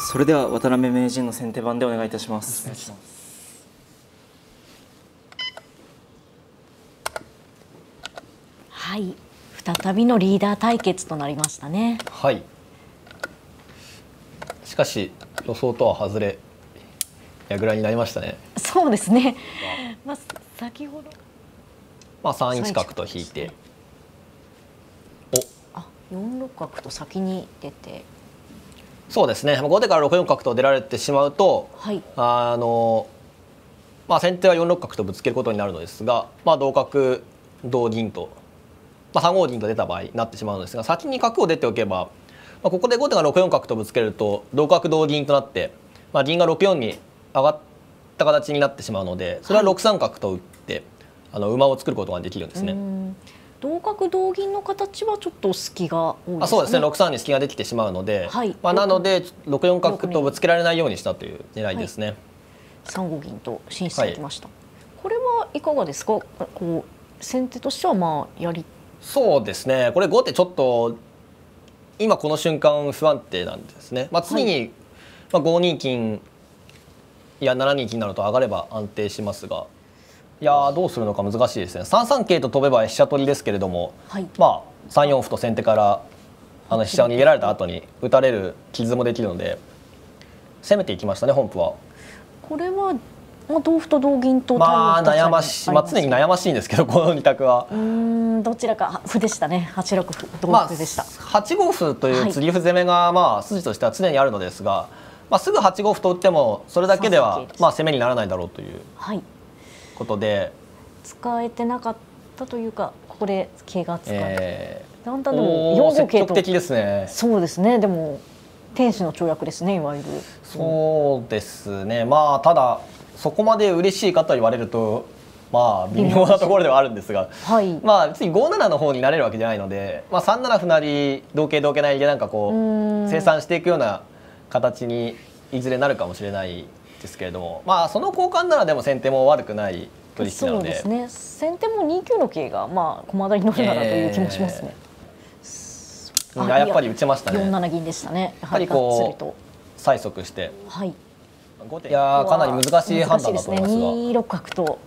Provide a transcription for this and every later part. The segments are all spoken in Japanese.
それでは渡辺名人の先手番でお願いいたします。 はい、再びのリーダー対決となりましたね。 はい。しかし予想とは外れ矢倉になりましたね。 そうですね。まあ先ほど 3一角と引いて、 4六角と先に出て、 そうですね。後手から6四角と出られてしまうと、 はい、 先手は4六角とぶつけることになるのですが、同角同銀と、3五銀と出た場合になってしまうのですが、先に角を出ておけば、ここで後手が6四角とぶつけると同角同銀となって、銀が6四に上がった形になってしまうので、それは6三角と打って、馬を作ることができるんですね。 同角同銀の形はちょっと隙が多いですね。 そうですね。6三に隙ができてしまうので、 はい、 なので6四角とぶつけられないようにしたという狙いですね。 3五銀と進出できました。これはいかがですか。こう先手としてはそうですね。これ後手ちょっと今この瞬間不安定なんですね。次に5二金や7二金になると上がれば安定しますが、いやどうするのか難しいですね。3三桂と飛べば飛車取りですけれども、3四歩と先手から飛車を逃げられた後に打たれる傷もできるので攻めていきましたね、本譜は。 これは同歩と同銀と悩ましい、常に悩ましいんですけど、この2択はどちらか歩でしたね。8六歩同歩でした。 8五歩という継ぎ歩攻めが筋としては常にあるのですが、すぐ8五歩と打ってもそれだけでは攻めにならないだろうということで、 使えてなかったというか、ここで桂が使えて、だんだんでも4五桂と積極的ですね。 そうですね。でも天使の跳躍ですね、いわゆる。 そうですね。ただそこまで嬉しいかと言われると微妙なところではあるんですが、別に5七の方になれるわけじゃないので、3七歩成同桂同桂成で清算していくような形にいずれなるかもしれないですけれども、その交換ならでも先手も悪くない取引なので、 そうですね。先手も2九の桂が駒台に乗るならという気もしますね。 やっぱり打ちましたね。 4七銀でしたね。 やっぱり催促して、いやかなり難しい判断だと思いますが、 2六角と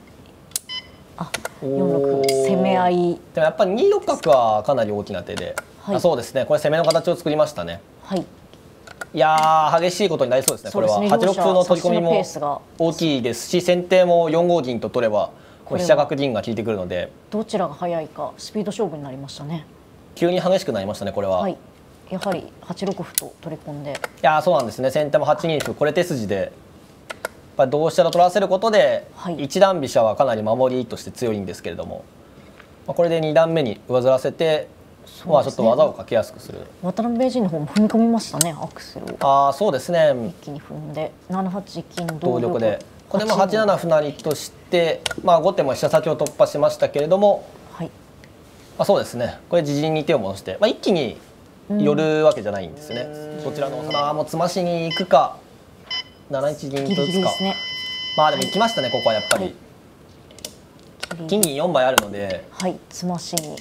4六攻め合い。 でもやっぱり2六角はかなり大きな手で、そうですね。これ攻めの形を作りましたね。いや激しいことになりそうですね。これは8六歩の取り込みも大きいですし、先手も4五銀と取れば飛車角銀が効いてくるので、 どちらが早いかスピード勝負になりましたね。 急に激しくなりましたね、これは。 やはり8六歩と取り込んで、 そうなんですね。先手も8二歩、これ手筋で同飛車と取らせることで、一段飛車はかなり守りとして強いんですけれども、これで2段目に上ずらせて、ちょっと技をかけやすくする。 渡辺名人の方も踏み込みましたね、アクセルを。 そうですね。 一気に踏んで7八金同玉で、これも8七歩成として、後手も飛車先を突破しましたけれども、そうですね。これ自陣に手を戻して、一気に寄るわけじゃないんですね。そちらのもう詰ましに行くか、7一銀と打つか。でも行きましたね、ここはやっぱり。金銀4枚あるので、 詰ましに。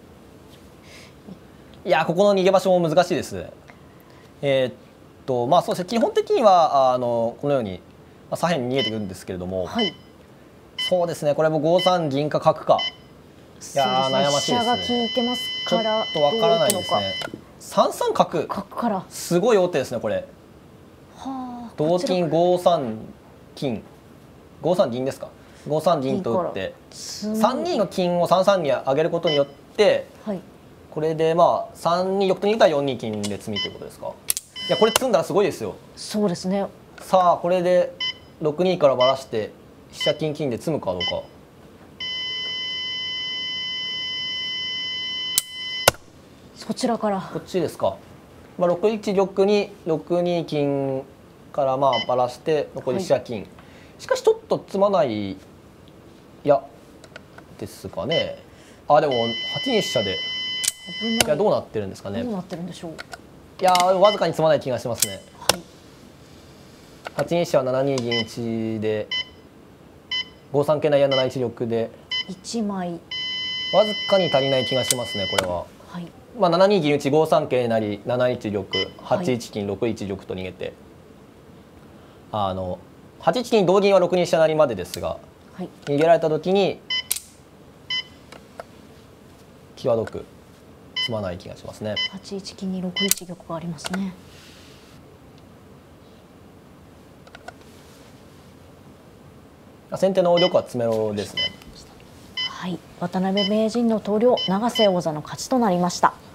ここの逃げ場所も難しいです。そうですね。基本的にはこのように左辺に逃げてくるんですけれども、そうですね。これも5三銀か角か。悩ましいですね。 飛車が効いてますから、 ちょっとわからないですね。3三角。 からすごい王手ですね、これ。同金5三金、5三銀ですか。5三銀と打って3二の金を3三に上げることによって、これで3二玉と逃げたら4二金で詰みということですか。これ詰んだらすごいですよ。 そうですね。 さあこれで6二からばらして飛車金金で詰むかどうか。 そちらからこっちですか。6一玉に6二金からばらして残り飛車金、しかしちょっと詰まないですかね。でも8二飛車でどうなってるんですかね。 どうなってるんでしょう。 わずかに詰まない気がしますね。8二飛車は7二銀打で5三桂成や7一玉で 1枚わずかに足りない気がしますね、これは。7二銀打5三桂成7一玉8一金6一玉と逃げて、 8一金同銀は6二飛車成までですが、 はい、 逃げられた時に際どく詰まない気がしますね。 8一金に6一玉がありますね。 先手の玉は詰めろですね。 はい、渡辺名人の投了、永瀬王座の勝ちとなりました。